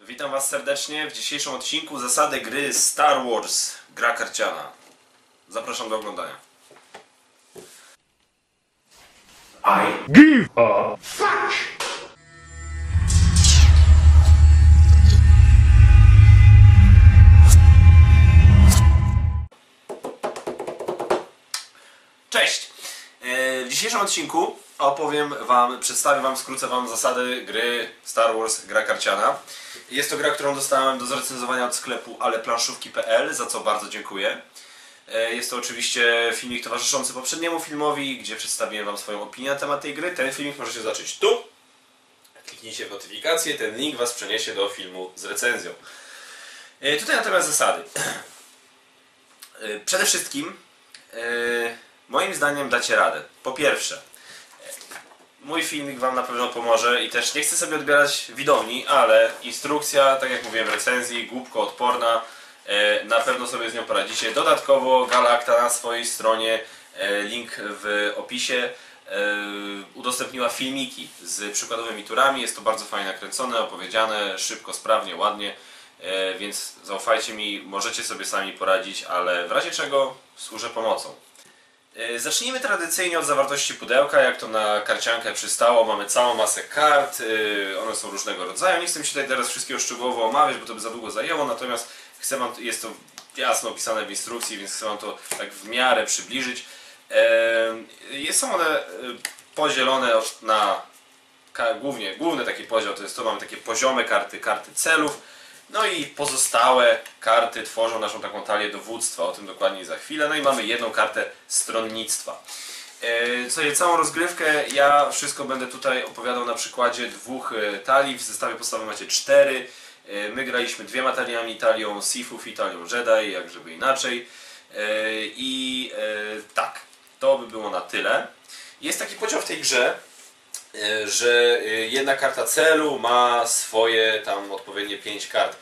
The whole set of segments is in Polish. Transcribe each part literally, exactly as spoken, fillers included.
Witam Was serdecznie w dzisiejszym odcinku Zasady gry Star Wars, gra karciana. Zapraszam do oglądania. I give a fuck! Cześć! W dzisiejszym odcinku opowiem Wam, przedstawię Wam, skrócę Wam zasady gry Star Wars, gra karciana. Jest to gra, którą dostałem do zrecenzowania od sklepu aleplanszówki kropka p l, za co bardzo dziękuję. Jest to oczywiście filmik towarzyszący poprzedniemu filmowi, gdzie przedstawiłem Wam swoją opinię na temat tej gry. Ten filmik możecie zobaczyć tu. Kliknijcie w notyfikację, ten link Was przeniesie do filmu z recenzją. Tutaj natomiast zasady. Przede wszystkim, moim zdaniem dacie radę. Po pierwsze, mój filmik Wam na pewno pomoże i też nie chcę sobie odbierać widowni, ale instrukcja, tak jak mówiłem w recenzji, głupko odporna, na pewno sobie z nią poradzicie. Dodatkowo Galacta na swojej stronie, link w opisie, udostępniła filmiki z przykładowymi turami. Jest to bardzo fajnie nakręcone, opowiedziane, szybko, sprawnie, ładnie, więc zaufajcie mi, możecie sobie sami poradzić, ale w razie czego służę pomocą. Zacznijmy tradycyjnie od zawartości pudełka, jak to na karciankę przystało. Mamy całą masę kart, one są różnego rodzaju. Nie chcę mi się tutaj teraz wszystkiego szczegółowo omawiać, bo to by za długo zajęło, natomiast chcę wam, jest to jasno opisane w instrukcji, więc chcę Wam to tak w miarę przybliżyć. Są one podzielone na, głównie, główny taki podział to jest to, mamy takie poziome karty, karty celów. No i pozostałe karty tworzą naszą taką talię dowództwa, o tym dokładniej za chwilę. No i mamy jedną kartę stronnictwa. Yy, całą rozgrywkę ja wszystko będę tutaj opowiadał na przykładzie dwóch talii. W zestawie podstawowym macie cztery. Yy, my graliśmy dwiema taliami, talią Sithów i talią Jedi, jak żeby inaczej. Yy, I yy, tak, to by było na tyle. Jest taki podział w tej grze, że jedna karta celu ma swoje tam odpowiednie pięć kart.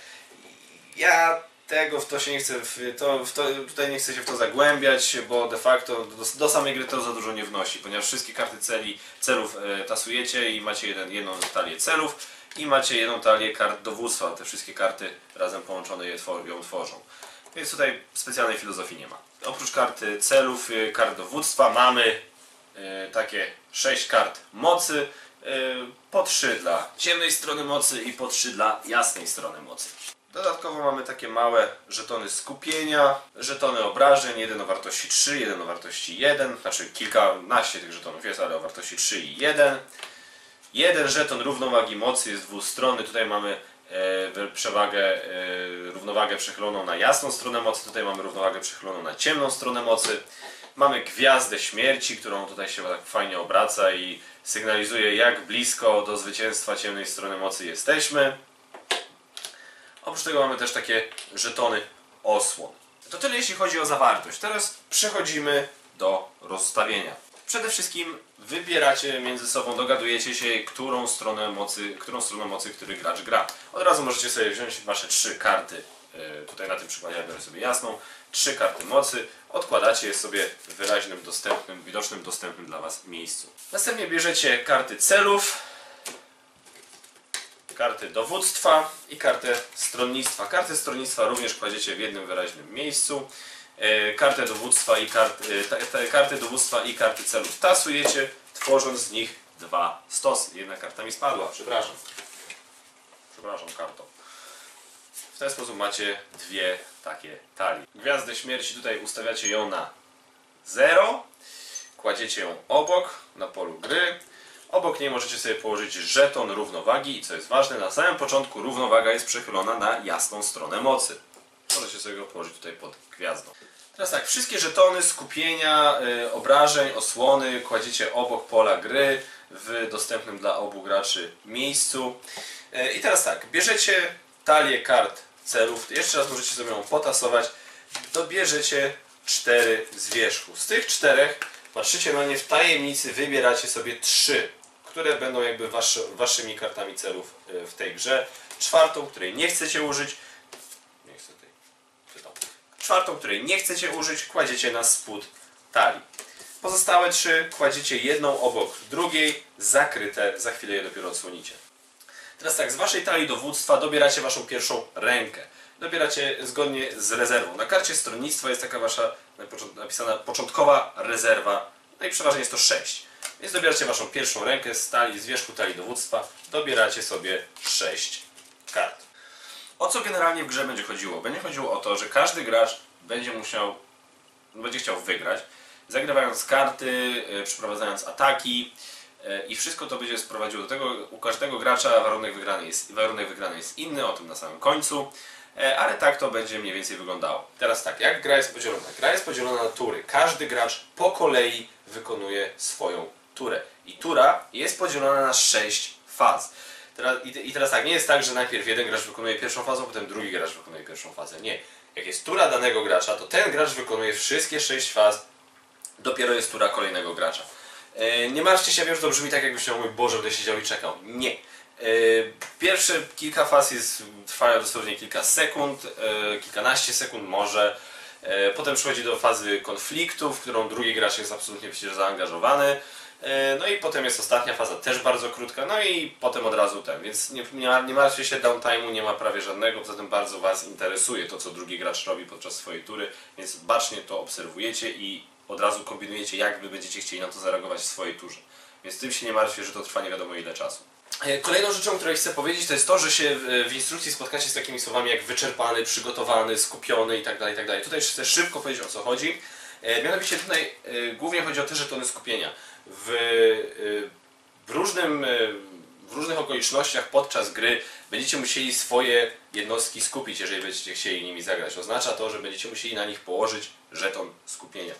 Ja tego w to się nie chcę, w to, w to, tutaj nie chcę się w to zagłębiać, bo de facto do, do samej gry to za dużo nie wnosi, ponieważ wszystkie karty celi, celów e, tasujecie i macie jeden, jedną talię celów i macie jedną talię kart dowództwa. Te wszystkie karty razem połączone je twor ją tworzą. Więc tutaj specjalnej filozofii nie ma. Oprócz karty celów, kart dowództwa mamy e, takie sześć kart mocy, po trzy dla ciemnej strony mocy i po trzy dla jasnej strony mocy. Dodatkowo mamy takie małe żetony skupienia, żetony obrażeń, jeden o wartości trzy, jeden o wartości jeden, znaczy kilkanaście tych żetonów jest, ale o wartości trzy i jeden. Jeden żeton równowagi mocy jest dwustronny, tutaj mamy e, przewagę, e, równowagę przechyloną na jasną stronę mocy, tutaj mamy równowagę przechyloną na ciemną stronę mocy. Mamy gwiazdę śmierci, którą tutaj się tak fajnie obraca i sygnalizuje, jak blisko do zwycięstwa ciemnej strony mocy jesteśmy. Oprócz tego mamy też takie żetony osłon. To tyle jeśli chodzi o zawartość. Teraz przechodzimy do rozstawienia. Przede wszystkim wybieracie między sobą, dogadujecie się, którą stronę mocy, którą stroną mocy który gracz gra. Od razu możecie sobie wziąć wasze trzy karty. Tutaj na tym przykładzie ja biorę sobie jasną. Trzy karty mocy. Odkładacie je sobie w wyraźnym, dostępnym, widocznym, dostępnym dla Was miejscu. Następnie bierzecie karty celów, karty dowództwa i kartę stronnictwa. Kartę stronnictwa również kładziecie w jednym wyraźnym miejscu. Kartę dowództwa i karty, te, te, karty dowództwa i karty celów tasujecie, tworząc z nich dwa stosy. Jedna karta mi spadła, przepraszam. Przepraszam, kartą. W ten sposób macie dwie takie talie. Gwiazdę śmierci tutaj ustawiacie ją na zero. Kładziecie ją obok na polu gry. Obok niej możecie sobie położyć żeton równowagi i co jest ważne, na samym początku równowaga jest przechylona na jasną stronę mocy. Możecie sobie go położyć tutaj pod gwiazdą. Teraz tak, wszystkie żetony, skupienia, yy, obrażeń, osłony kładziecie obok pola gry w dostępnym dla obu graczy miejscu. Yy, I teraz tak, bierzecie talię kart celów, jeszcze raz możecie sobie ją potasować, dobierzecie cztery z wierzchu. Z tych czterech patrzycie na nie w tajemnicy, wybieracie sobie trzy, które będą jakby wasz, waszymi kartami celów w tej grze. Czwartą, której nie chcecie użyć, nie chcę tej, czytam. Czwartą, której nie chcecie użyć, kładziecie na spód talii. Pozostałe trzy kładziecie jedną obok drugiej, zakryte, za chwilę je dopiero odsłonicie. Teraz tak, z waszej talii dowództwa dobieracie waszą pierwszą rękę. Dobieracie zgodnie z rezerwą. Na karcie stronnictwa jest taka wasza napisana początkowa rezerwa. No i przeważnie jest to sześć. Więc dobieracie waszą pierwszą rękę z talii, z wierzchu talii dowództwa. Dobieracie sobie sześć kart. O co generalnie w grze będzie chodziło? Będzie chodziło o to, że każdy gracz będzie musiał, będzie chciał wygrać, zagrywając karty, przeprowadzając ataki i wszystko to będzie sprowadziło do tego, u każdego gracza warunek wygrany jest, warunek wygrany jest inny, o tym na samym końcu, ale tak to będzie mniej więcej wyglądało. Teraz tak, jak gra jest podzielona? Gra jest podzielona na tury. Każdy gracz po kolei wykonuje swoją turę. I tura jest podzielona na sześć faz. Teraz, i, I teraz tak, nie jest tak, że najpierw jeden gracz wykonuje pierwszą fazę, potem drugi gracz wykonuje pierwszą fazę. Nie. Jak jest tura danego gracza, to ten gracz wykonuje wszystkie sześć faz, dopiero jest tura kolejnego gracza. Yy, nie martwcie się, wiem, że to brzmi tak, jakbyś miał, mój Boże, będę siedział i czekał. Nie. Yy, pierwsze kilka faz jest, trwają dosłownie kilka sekund, yy, kilkanaście sekund może. Yy, potem przechodzi do fazy konfliktu, w którą drugi gracz jest absolutnie przecież zaangażowany. No i potem jest ostatnia faza, też bardzo krótka, no i potem od razu ten, więc nie, nie, nie martwcie się, downtime'u nie ma prawie żadnego, poza tym bardzo was interesuje to, co drugi gracz robi podczas swojej tury, więc bacznie to obserwujecie i od razu kombinujecie, jak wy będziecie chcieli na to zareagować w swojej turze. Więc tym się nie martwcie, że to trwa nie wiadomo ile czasu. Kolejną rzeczą, o której chcę powiedzieć, to jest to, że się w instrukcji spotkacie z takimi słowami jak wyczerpany, przygotowany, skupiony itd. itd. Tutaj chcę szybko powiedzieć, o co chodzi. Mianowicie tutaj głównie chodzi o te żetony skupienia. W, w, różnym, w różnych okolicznościach podczas gry będziecie musieli swoje jednostki skupić, jeżeli będziecie chcieli nimi zagrać. Oznacza to, że będziecie musieli na nich położyć żeton skupienia.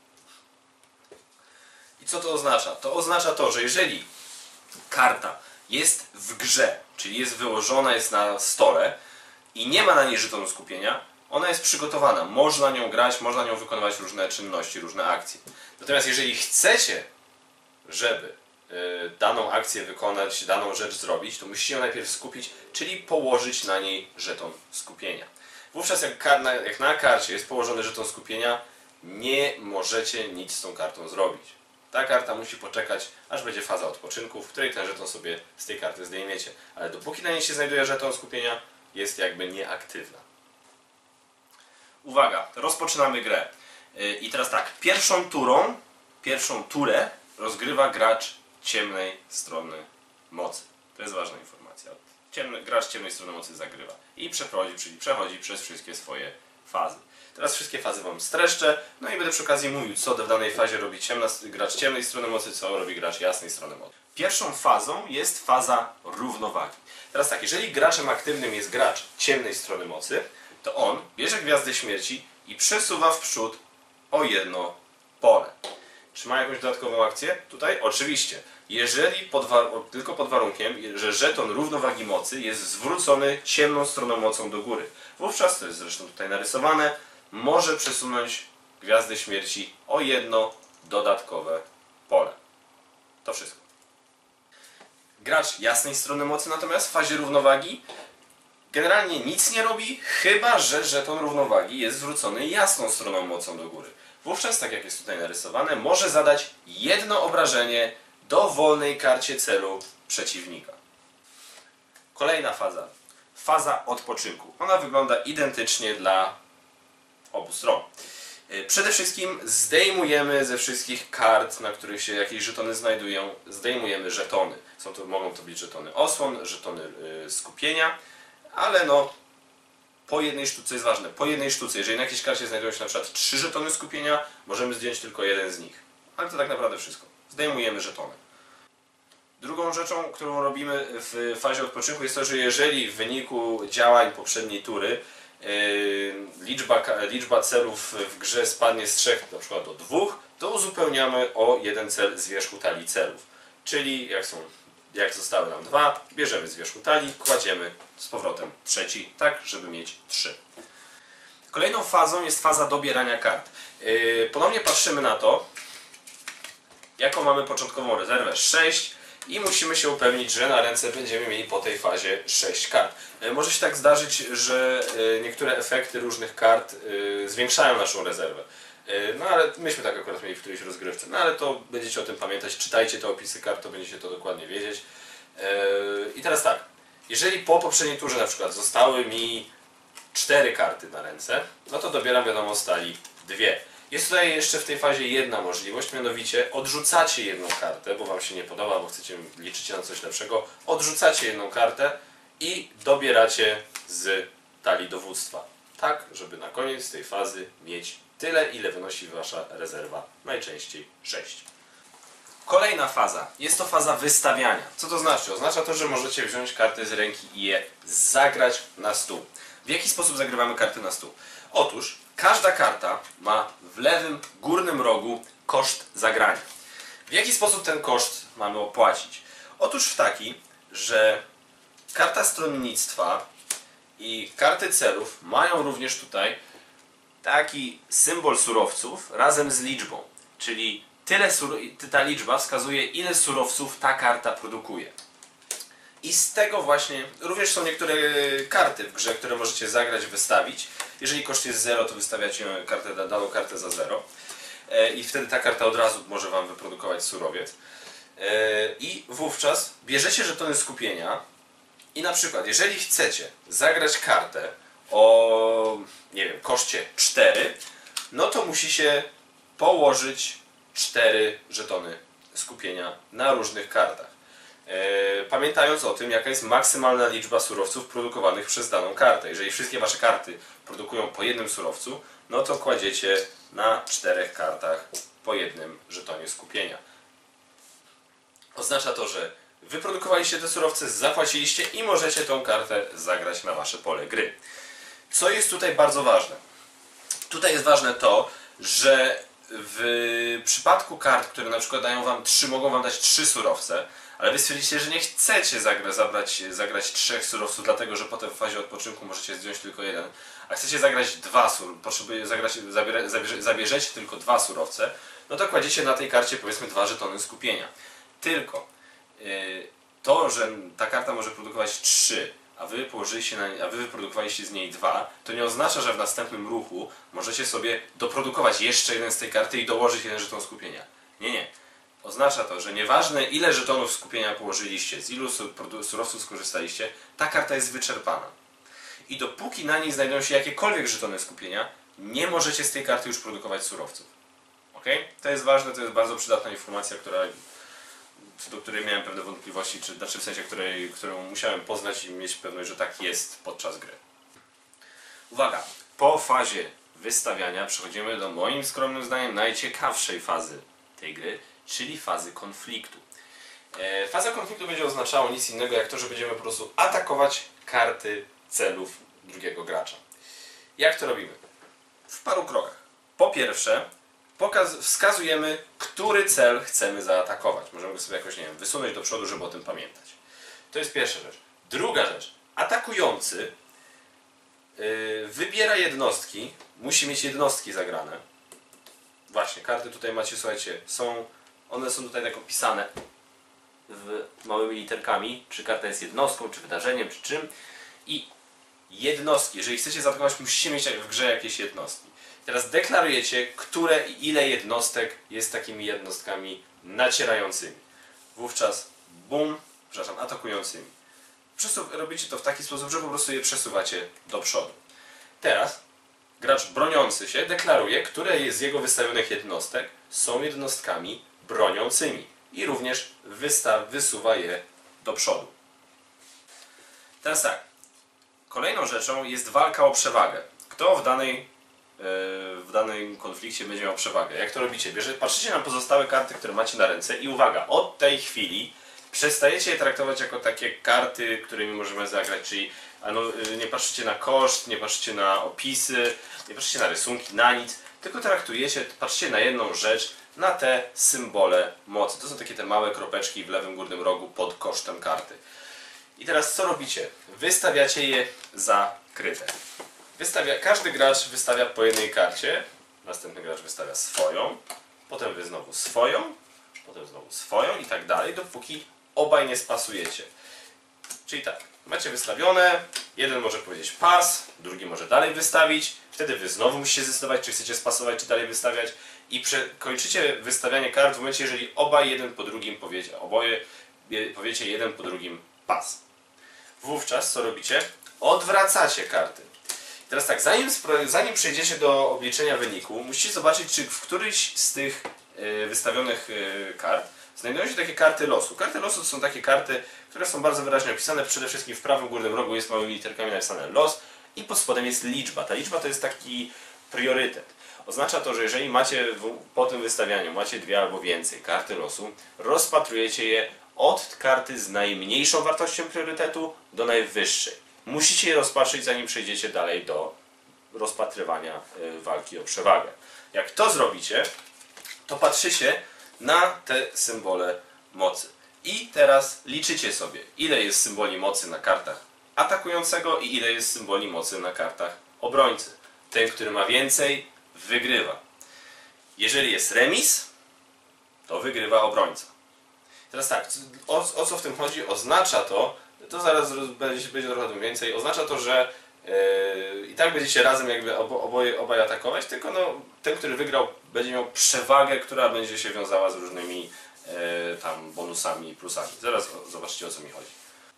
I co to oznacza? To oznacza to, że jeżeli karta jest w grze, czyli jest wyłożona, jest na stole i nie ma na niej żetonu skupienia, ona jest przygotowana, można nią grać, można nią wykonywać różne czynności, różne akcje. Natomiast jeżeli chcecie, żeby y, daną akcję wykonać, daną rzecz zrobić, to musicie ją najpierw skupić, czyli położyć na niej żeton skupienia. Wówczas jak, kar na, jak na karcie jest położony żeton skupienia, nie możecie nic z tą kartą zrobić. Ta karta musi poczekać, aż będzie faza odpoczynku, w której ten żeton sobie z tej karty zdejmiecie. Ale dopóki na niej się znajduje żeton skupienia, jest jakby nieaktywna. Uwaga, rozpoczynamy grę. I teraz tak, pierwszą turą, pierwszą turę rozgrywa gracz ciemnej strony mocy. To jest ważna informacja. Ciemny, gracz ciemnej strony mocy zagrywa i przechodzi, czyli przechodzi przez wszystkie swoje fazy. Teraz wszystkie fazy wam streszczę, no i będę przy okazji mówił, co w danej fazie robi ciemna, gracz ciemnej strony mocy, co robi gracz jasnej strony mocy. Pierwszą fazą jest faza równowagi. Teraz tak, jeżeli graczem aktywnym jest gracz ciemnej strony mocy, to on bierze gwiazdę śmierci i przesuwa w przód o jedno pole. Czy ma jakąś dodatkową akcję? Tutaj oczywiście. Jeżeli pod tylko pod warunkiem, że żeton równowagi mocy jest zwrócony ciemną stroną mocą do góry. Wówczas, to jest zresztą tutaj narysowane, może przesunąć gwiazdę śmierci o jedno dodatkowe pole. To wszystko. Gracz jasnej strony mocy natomiast w fazie równowagi generalnie nic nie robi, chyba że żeton równowagi jest zwrócony jasną stroną mocą do góry. Wówczas, tak jak jest tutaj narysowane, może zadać jedno obrażenie dowolnej karcie celu przeciwnika. Kolejna faza. Faza odpoczynku. Ona wygląda identycznie dla obu stron. Przede wszystkim zdejmujemy ze wszystkich kart, na których się jakieś żetony znajdują, zdejmujemy żetony. Są to, mogą to być żetony osłon, żetony yy, skupienia, ale no po jednej sztuce, jest ważne, po jednej sztuce, jeżeli na jakiejś karcie znajdują się na przykład trzy żetony skupienia, możemy zdjąć tylko jeden z nich. Ale to tak naprawdę wszystko. Zdejmujemy żetony. Drugą rzeczą, którą robimy w fazie odpoczynku jest to, że jeżeli w wyniku działań poprzedniej tury yy, liczba, liczba celów w grze spadnie z trzech na przykład do dwóch, to uzupełniamy o jeden cel z wierzchu talii celów. Czyli jak są Jak zostały nam dwa, bierzemy z wierzchu talii, kładziemy z powrotem trzeci, tak żeby mieć trzy. Kolejną fazą jest faza dobierania kart. Yy, ponownie patrzymy na to, jaką mamy początkową rezerwę sześć i musimy się upewnić, że na ręce będziemy mieli po tej fazie sześć kart. Yy, może się tak zdarzyć, że yy, niektóre efekty różnych kart yy, zwiększają naszą rezerwę. No ale myśmy tak akurat mieli w którejś rozgrywce. No ale to będziecie o tym pamiętać, czytajcie te opisy kart, to będziecie to dokładnie wiedzieć. I teraz tak, jeżeli po poprzedniej turze na przykład zostały mi cztery karty na ręce, no to dobieram wiadomo stali dwie. Jest tutaj jeszcze w tej fazie jedna możliwość, mianowicie odrzucacie jedną kartę, bo wam się nie podoba, bo chcecie liczycie na coś lepszego, odrzucacie jedną kartę i dobieracie z talii dowództwa. Tak, żeby na koniec tej fazy mieć tyle, ile wynosi wasza rezerwa, najczęściej sześć. Kolejna faza. Jest to faza wystawiania. Co to znaczy? Oznacza to, że możecie wziąć karty z ręki i je zagrać na stół. W jaki sposób zagrywamy karty na stół? Otóż każda karta ma w lewym górnym rogu koszt zagrania. W jaki sposób ten koszt mamy opłacić? Otóż w taki, że karta stronnictwa i karty celów mają również tutaj taki symbol surowców razem z liczbą. Czyli tyle ta liczba wskazuje, ile surowców ta karta produkuje. I z tego właśnie również są niektóre karty w grze, które możecie zagrać, wystawić. Jeżeli koszt jest zero, to wystawiacie kartę, daną kartę za zero. I wtedy ta karta od razu może wam wyprodukować surowiec. I wówczas bierzecie żetony skupienia i na przykład, jeżeli chcecie zagrać kartę o, nie wiem, koszcie cztery, no to musicie położyć cztery żetony skupienia na różnych kartach. Pamiętając o tym, jaka jest maksymalna liczba surowców produkowanych przez daną kartę. Jeżeli wszystkie wasze karty produkują po jednym surowcu, no to kładziecie na czterech kartach po jednym żetonie skupienia. Oznacza to, że wyprodukowaliście te surowce, zapłaciliście i możecie tą kartę zagrać na wasze pole gry. Co jest tutaj bardzo ważne? Tutaj jest ważne to, że w przypadku kart, które na przykład dają wam trzy, mogą wam dać trzy surowce, ale wy stwierdzicie, że nie chcecie zagra, zabrać, zagrać trzech surowców, dlatego że potem w fazie odpoczynku możecie zdjąć tylko jeden, a chcecie zagrać dwa surowce, potrzebuje zagrać, zabierze, zabierze, zabierzecie tylko dwa surowce, no to kładziecie na tej karcie powiedzmy dwa żetony skupienia. Tylko yy, to, że ta karta może produkować trzy, a wy położyliście na, a wy wyprodukowaliście z niej dwa, to nie oznacza, że w następnym ruchu możecie sobie doprodukować jeszcze jeden z tej karty i dołożyć jeden żeton skupienia. Nie, nie. Oznacza to, że nieważne ile żetonów skupienia położyliście, z ilu surowców skorzystaliście, ta karta jest wyczerpana. I dopóki na niej znajdują się jakiekolwiek żetony skupienia, nie możecie z tej karty już produkować surowców. Ok? To jest ważne, to jest bardzo przydatna informacja, która, co do której miałem pewne wątpliwości, czy, znaczy w sensie, której, którą musiałem poznać i mieć pewność, że tak jest podczas gry. Uwaga! Po fazie wystawiania przechodzimy do moim skromnym zdaniem najciekawszej fazy tej gry, czyli fazy konfliktu. E, faza konfliktu będzie oznaczało nic innego jak to, że będziemy po prostu atakować karty celów drugiego gracza. Jak to robimy? W paru krokach. Po pierwsze, pokaz wskazujemy, który cel chcemy zaatakować. Możemy go sobie jakoś, nie wiem, wysunąć do przodu, żeby o tym pamiętać. To jest pierwsza rzecz. Druga rzecz. Atakujący yy, wybiera jednostki, musi mieć jednostki zagrane. Właśnie, karty tutaj macie, słuchajcie, są, one są tutaj tak opisane w małymi literkami, czy karta jest jednostką, czy wydarzeniem, czy czym. I jednostki, jeżeli chcecie zaatakować, musicie mieć w grze jakieś jednostki. Teraz deklarujecie, które i ile jednostek jest takimi jednostkami nacierającymi. Wówczas bum, przepraszam, atakującymi. Przesu robicie to w taki sposób, że po prostu je przesuwacie do przodu. Teraz gracz broniący się deklaruje, które z jego wystawionych jednostek są jednostkami broniącymi i również wystaw, wysuwa je do przodu. Teraz tak, kolejną rzeczą jest walka o przewagę. Kto w danej w danym konflikcie będzie miał przewagę. Jak to robicie? Bierze, patrzycie na pozostałe karty, które macie na ręce i uwaga, od tej chwili przestajecie je traktować jako takie karty, którymi możemy zagrać, czyli ano, nie patrzycie na koszt, nie patrzycie na opisy, nie patrzycie na rysunki, na nic, tylko traktujecie, patrzycie na jedną rzecz, na te symbole mocy. To są takie te małe kropeczki w lewym górnym rogu pod kosztem karty. I teraz co robicie? Wystawiacie je za kryte. Wystawia, każdy gracz wystawia po jednej karcie, następny gracz wystawia swoją, potem wy znowu swoją, potem znowu swoją i tak dalej, dopóki obaj nie spasujecie. Czyli tak, macie wystawione, jeden może powiedzieć pas, drugi może dalej wystawić, wtedy wy znowu musicie zdecydować, czy chcecie spasować, czy dalej wystawiać i kończycie wystawianie kart w momencie, jeżeli obaj jeden po drugim powiecie, oboje powiecie jeden po drugim pas. Wówczas co robicie? Odwracacie karty. Teraz tak, zanim, zanim przejdziecie do obliczenia wyniku, musicie zobaczyć, czy w któryś z tych y, wystawionych y, kart znajdują się takie karty losu. Karty losu to są takie karty, które są bardzo wyraźnie opisane. Przede wszystkim w prawym górnym rogu jest małymi literkami napisane los i pod spodem jest liczba. Ta liczba to jest taki priorytet. Oznacza to, że jeżeli macie w, po tym wystawianiu macie dwie albo więcej karty losu, rozpatrujecie je od karty z najmniejszą wartością priorytetu do najwyższej. Musicie je rozpatrzyć, zanim przejdziecie dalej do rozpatrywania y, walki o przewagę. Jak to zrobicie, to patrzycie na te symbole mocy. I teraz liczycie sobie, ile jest symboli mocy na kartach atakującego i ile jest symboli mocy na kartach obrońcy. Ten, który ma więcej, wygrywa. Jeżeli jest remis, to wygrywa obrońca. Teraz tak, o, o co w tym chodzi? Oznacza to, to zaraz będzie, będzie trochę tym więcej, oznacza to, że yy, i tak będziecie razem jakby obo, oboje, obaj atakować, tylko no, ten, który wygrał, będzie miał przewagę, która będzie się wiązała z różnymi yy, tam bonusami i plusami. Zaraz zobaczycie, o co mi chodzi.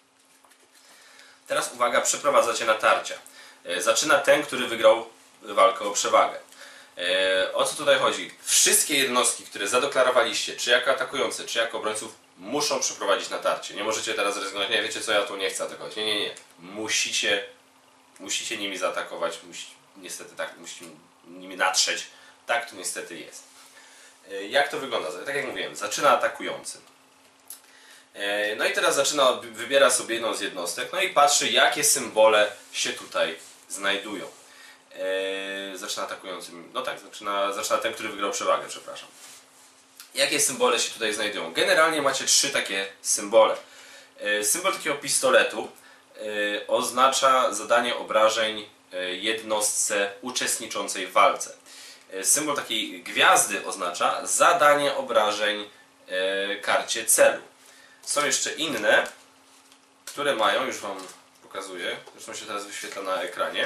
Teraz uwaga, przeprowadzacie natarcia. Yy, zaczyna ten, który wygrał walkę o przewagę. Yy, o co tutaj chodzi? Wszystkie jednostki, które zadeklarowaliście, czy jako atakujące, czy jako obrońców, muszą przeprowadzić natarcie. Nie możecie teraz rezygnować, nie wiecie co, ja tu nie chcę atakować. Nie, nie, nie. Musicie, musicie nimi zaatakować, musi, niestety tak, musicie nimi natrzeć. Tak to niestety jest. Yy, jak to wygląda? Tak jak mówiłem, zaczyna atakujący. Yy, no i teraz zaczyna, wybiera sobie jedną z jednostek, no i patrzy, jakie symbole się tutaj znajdują. Yy, zaczyna atakującym, no tak, zaczyna, zaczyna ten, który wygrał przewagę, przepraszam. Jakie symbole się tutaj znajdują? Generalnie macie trzy takie symbole. Yy, symbol takiego pistoletu yy, oznacza zadanie obrażeń yy, jednostce uczestniczącej w walce. Yy, symbol takiej gwiazdy oznacza zadanie obrażeń yy, karcie celu. Są jeszcze inne, które mają, już Wam pokazuję, zresztą się teraz wyświetla na ekranie.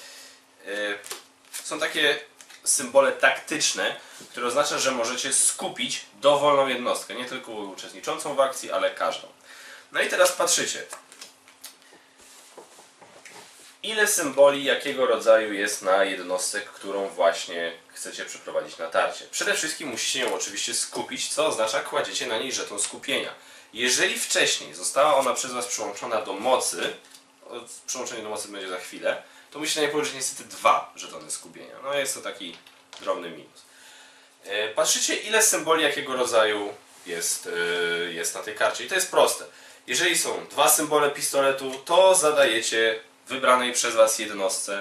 Są takie symbole taktyczne, które oznacza, że możecie skupić dowolną jednostkę, nie tylko uczestniczącą w akcji, ale każdą. No i teraz patrzycie, ile symboli jakiego rodzaju jest na jednostce, którą właśnie chcecie przeprowadzić natarcie. Przede wszystkim musicie ją oczywiście skupić, co oznacza, kładziecie na niej żeton skupienia. Jeżeli wcześniej została ona przez Was przyłączona do mocy, przyłączenie do mocy będzie za chwilę, to musicie na niej położyć niestety dwa żetony skupienia. No jest to taki drobny minus. Patrzycie, ile symboli jakiego rodzaju jest, jest na tej karcie. I to jest proste. Jeżeli są dwa symbole pistoletu, to zadajecie wybranej przez Was jednostce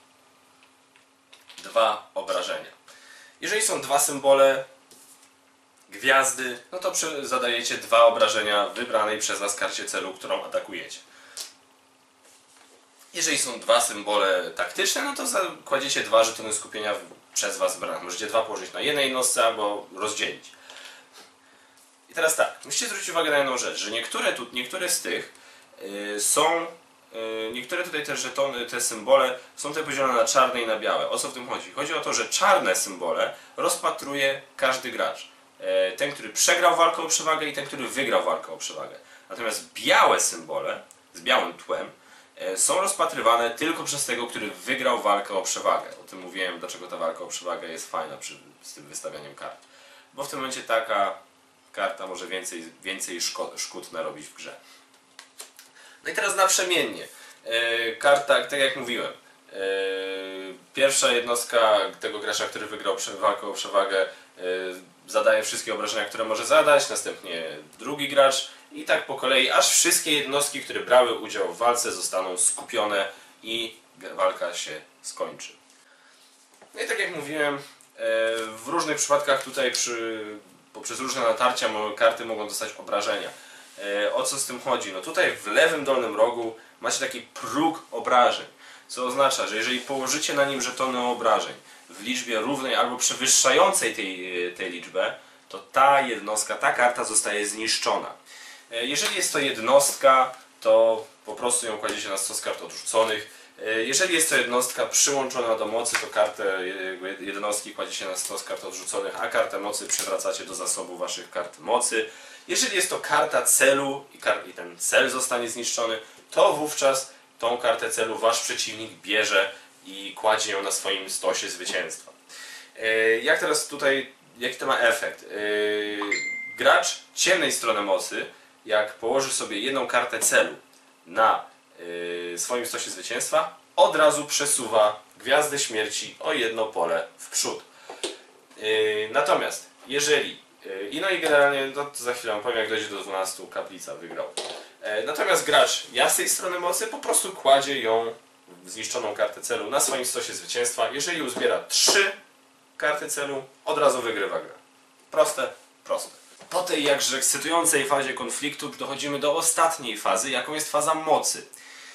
dwa obrażenia. Jeżeli są dwa symbole gwiazdy, no to zadajecie dwa obrażenia wybranej przez Was karcie celu, którą atakujecie. Jeżeli są dwa symbole taktyczne, no to kładziecie dwa żetony skupienia przez Was wybrane. Możecie dwa położyć na jednej jednostce albo rozdzielić. I teraz tak, musicie zwrócić uwagę na jedną rzecz, że niektóre, tu, niektóre z tych yy, są, yy, niektóre tutaj te żetony, te symbole są tutaj podzielone na czarne i na białe. O co w tym chodzi? Chodzi o to, że czarne symbole rozpatruje każdy gracz. Yy, ten, który przegrał walkę o przewagę i ten, który wygrał walkę o przewagę. Natomiast białe symbole z białym tłem są rozpatrywane tylko przez tego, który wygrał walkę o przewagę. O tym mówiłem, dlaczego ta walka o przewagę jest fajna przy, z tym wystawianiem kart. Bo w tym momencie taka karta może więcej, więcej szkód, szkód narobić w grze. No i teraz naprzemiennie. Yy, karta, tak jak mówiłem, yy, pierwsza jednostka tego gracza, który wygrał walkę o przewagę, yy, zadaje wszystkie obrażenia, które może zadać, następnie drugi gracz i tak po kolei, aż wszystkie jednostki, które brały udział w walce, zostaną skupione i walka się skończy. No i tak jak mówiłem, w różnych przypadkach tutaj przy, poprzez różne natarcia karty mogą dostać obrażenia. O co z tym chodzi? No tutaj w lewym dolnym rogu macie taki próg obrażeń, co oznacza, że jeżeli położycie na nim żetony obrażeń w liczbie równej albo przewyższającej tej, tej liczbę, to ta jednostka, ta karta zostaje zniszczona. Jeżeli jest to jednostka, to po prostu ją kładziecie na stos kart odrzuconych. Jeżeli jest to jednostka przyłączona do mocy, to kartę jednostki kładziecie na stos kart odrzuconych, a kartę mocy przywracacie do zasobu waszych kart mocy. Jeżeli jest to karta celu i ten cel zostanie zniszczony, to wówczas tą kartę celu wasz przeciwnik bierze i kładzie ją na swoim stosie zwycięstwa. Jak teraz tutaj, jaki to ma efekt? Gracz ciemnej strony mocy, jak położy sobie jedną kartę celu na swoim stosie zwycięstwa, od razu przesuwa gwiazdę śmierci o jedno pole w przód. Natomiast jeżeli, i no i generalnie no to za chwilę wam powiem, jak dojdzie do dwunastu, kaplica wygrał. Natomiast gracz jasnej strony mocy po prostu kładzie ją, zniszczoną kartę celu, na swoim stosie zwycięstwa. Jeżeli uzbiera trzy karty celu, od razu wygrywa grę. Proste, proste. Po tej jakże ekscytującej fazie konfliktu dochodzimy do ostatniej fazy, jaką jest faza mocy.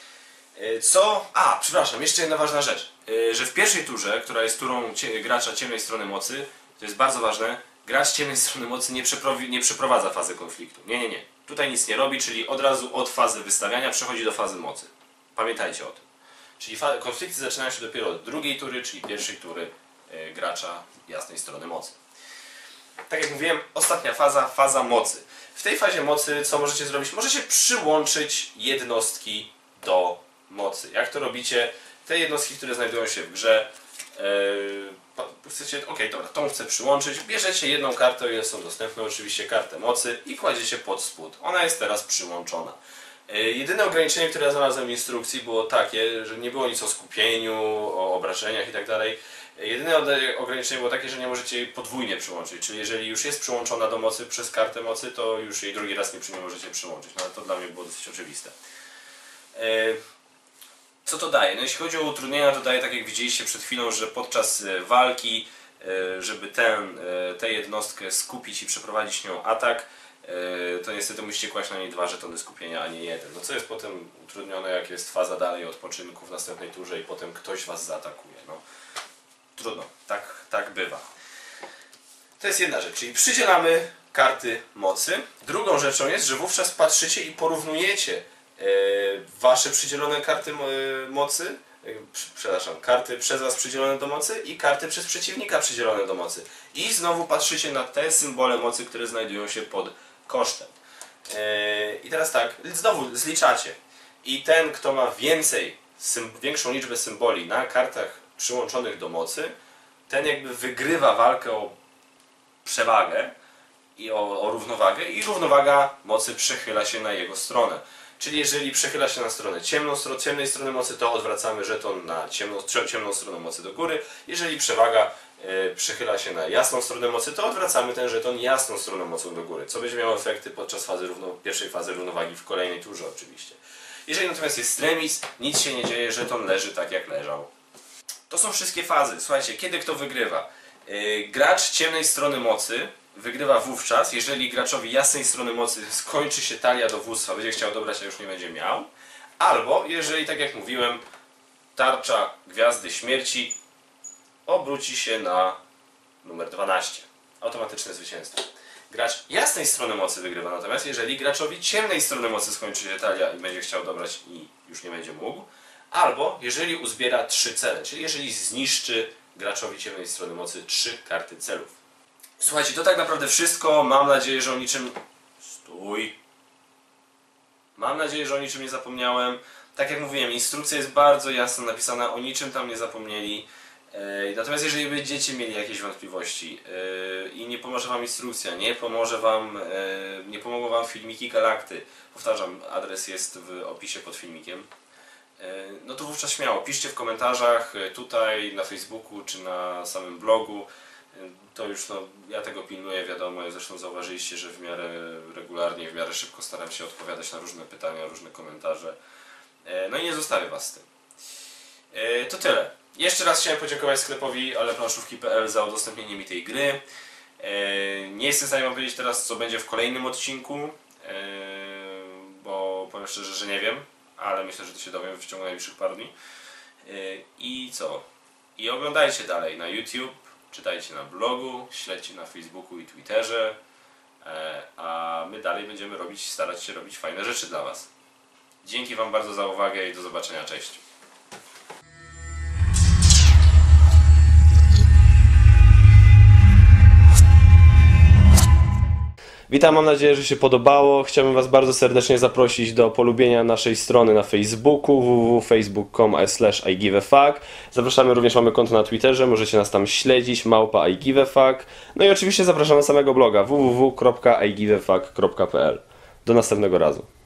Co? A, przepraszam, jeszcze jedna ważna rzecz. Że w pierwszej turze, która jest turą gracza ciemnej strony mocy, to jest bardzo ważne, gracz ciemnej strony mocy nie, nie przeprowadza fazy konfliktu. Nie, nie, nie. Tutaj nic nie robi, czyli od razu od fazy wystawiania przechodzi do fazy mocy. Pamiętajcie o tym. Czyli konflikty zaczynają się dopiero od drugiej tury, czyli pierwszej tury yy, gracza jasnej strony mocy. Tak jak mówiłem, ostatnia faza, faza mocy. W tej fazie mocy co możecie zrobić? Możecie przyłączyć jednostki do mocy. Jak to robicie? Te jednostki, które znajdują się w grze, yy, chcecie, ok, dobra, tą chcę przyłączyć, bierzecie jedną kartę, o ile są dostępne oczywiście, kartę mocy i kładziecie pod spód. Ona jest teraz przyłączona. Yy, jedyne ograniczenie, które ja znalazłem w instrukcji, było takie, że nie było nic o skupieniu, o obrażeniach i tak dalej. Jedyne ograniczenie było takie, że nie możecie jej podwójnie przyłączyć, czyli jeżeli już jest przyłączona do mocy przez kartę mocy, to już jej drugi raz nie, nie możecie przyłączyć. No ale to dla mnie było dosyć oczywiste. Yy, Co to daje? No jeśli chodzi o utrudnienia, to daje, tak jak widzieliście przed chwilą, że podczas walki, żeby ten, tę jednostkę skupić i przeprowadzić nią atak, to niestety musicie kłaść na niej dwa żetony skupienia, a nie jeden. No co jest potem utrudnione, jak jest faza dalej odpoczynku w następnej turze i potem ktoś was zaatakuje. No, trudno, tak, tak bywa. To jest jedna rzecz, czyli przydzielamy karty mocy. Drugą rzeczą jest, że wówczas patrzycie i porównujecie wasze przydzielone karty mocy, przepraszam, karty przez was przydzielone do mocy i karty przez przeciwnika przydzielone do mocy. I znowu patrzycie na te symbole mocy, które znajdują się pod kosztem. I teraz tak, znowu zliczacie. I ten, kto ma więcej, większą liczbę symboli na kartach przyłączonych do mocy, ten jakby wygrywa walkę o przewagę i o, o równowagę i równowaga mocy przechyla się na jego stronę. Czyli jeżeli przechyla się na stronę ciemną, ciemnej strony mocy, to odwracamy żeton na ciemną, ciemną stronę mocy do góry. Jeżeli przewaga y, przechyla się na jasną stronę mocy, to odwracamy ten żeton jasną stroną mocą do góry, co będzie miało efekty podczas fazy równo, pierwszej fazy równowagi w kolejnej turze oczywiście. Jeżeli natomiast jest remis, nic się nie dzieje, żeton leży tak jak leżał. To są wszystkie fazy. Słuchajcie, kiedy kto wygrywa? Yy, gracz ciemnej strony mocy wygrywa wówczas, jeżeli graczowi jasnej strony mocy skończy się talia dowództwa, będzie chciał dobrać, a już nie będzie miał. Albo jeżeli, tak jak mówiłem, tarcza Gwiazdy Śmierci obróci się na numer dwanaście. Automatyczne zwycięstwo. Gracz jasnej strony mocy wygrywa natomiast, jeżeli graczowi ciemnej strony mocy skończy się talia i będzie chciał dobrać i już nie będzie mógł. Albo jeżeli uzbiera trzy cele, czyli jeżeli zniszczy graczowi ciemnej strony mocy trzy karty celów. Słuchajcie, to tak naprawdę wszystko. Mam nadzieję, że o niczym... Stój! Mam nadzieję, że o niczym nie zapomniałem. Tak jak mówiłem, instrukcja jest bardzo jasno napisana, o niczym tam nie zapomnieli. Yy, natomiast jeżeli będziecie mieli jakieś wątpliwości yy, i nie pomoże wam instrukcja, nie pomoże wam, yy, nie pomogą wam filmiki Galakty, powtarzam, adres jest w opisie pod filmikiem, yy, no to wówczas śmiało, piszcie w komentarzach tutaj, na Facebooku czy na samym blogu. To już, no, ja tego pilnuję, wiadomo, zresztą zauważyliście, że w miarę regularnie, w miarę szybko staram się odpowiadać na różne pytania, różne komentarze. No i nie zostawię was z tym. To tyle. Jeszcze raz chciałem podziękować sklepowi ale planszówki kropka p l za udostępnienie mi tej gry. Nie jestem w stanie wam powiedzieć teraz, co będzie w kolejnym odcinku, bo powiem szczerze, że nie wiem, ale myślę, że to się dowiem w ciągu najbliższych paru dni. I co? I oglądajcie dalej na YouTube. Czytajcie na blogu, śledźcie na Facebooku i Twitterze, a my dalej będziemy robić, starać się robić fajne rzeczy dla was. Dzięki wam bardzo za uwagę i do zobaczenia, cześć! Witam, mam nadzieję, że się podobało. Chciałbym Was bardzo serdecznie zaprosić do polubienia naszej strony na Facebooku w w w kropka facebook kropka com slash i give a fuck. Zapraszamy, również mamy konto na Twitterze, możecie nas tam śledzić, małpa I give a fuck. No i oczywiście zapraszam na samego bloga w w w kropka i give a fuck kropka p l. Do następnego razu.